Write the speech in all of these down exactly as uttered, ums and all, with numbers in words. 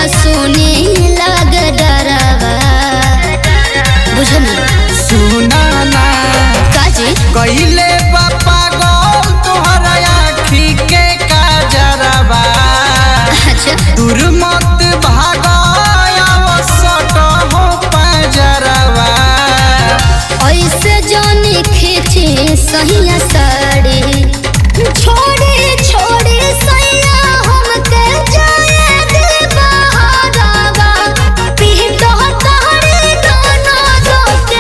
सुनी लग डरवा बुझनी सुना ना काजी कइले बापा गोल तोहरा आँखी के काजरवा अच्छा दूर मत भागा सट हो पाजरवा ऐसे जानी खींची सहिया साड़ी छोड़ी छोड़ी सैया हमके जाए दे बहारवा पीट तोहरी गाना दो के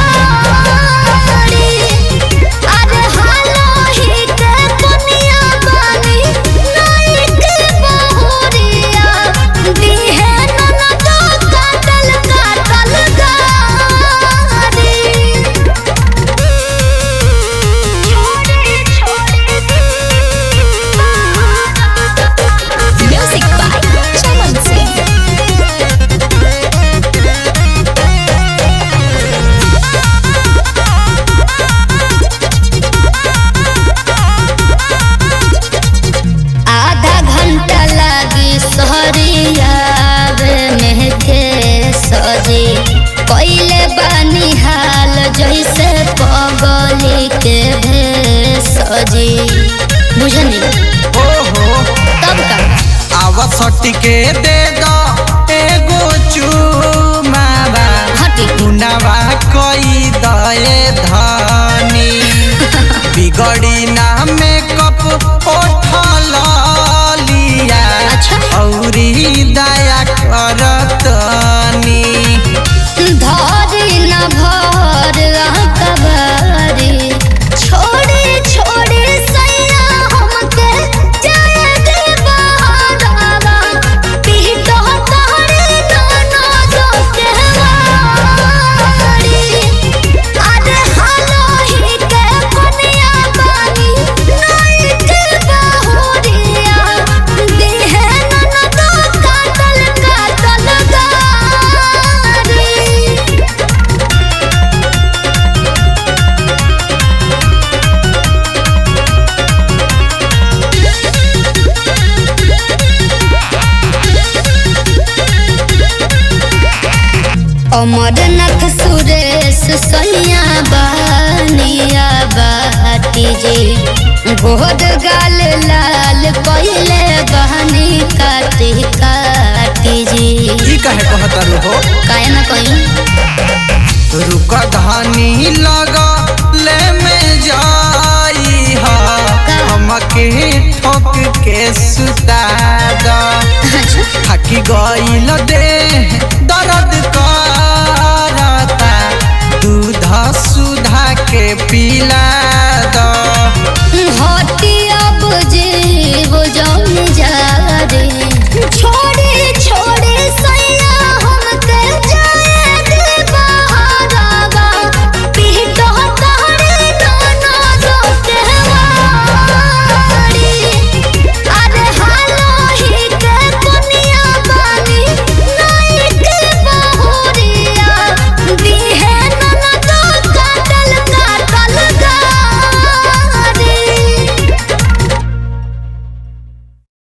वाड़ी अरे हालो ही के दुनिया बानी नहीं के बहुरिया दीहे नन दो काटल काटल गाड़ी Music by Chaman Singh. आधा घंटा लागी सहरिया में के सजी पहले बानी हाल जैसे पगली के सजी बुझनी ओहो तब का आवसटी के दे दो एगो चुमावा हटी गुनावा कई दए धनी बिगड़ी ना मेकअप उठल लिया अच्छा औरी दया करतनी धरी न भर कबारी छोड़ी छोड़ी सैया हमके जाए दे बहारवा पीट तोहरी गाना दो के वाड़ी अरे हालो ही के दुनिया बानी नहीं के बहुरिया दीहे नन दो काटल काटल गाड़ी अमरनाथ सुरेश सैया बनिया बाटी जी गोद गाल लाल कइले बहनी काटी काटी जी ई कहे कहतर हो काहे ना कहीं रुक धनी लगा ले में जाई हा हमके ठोक के सुता दा अच्छा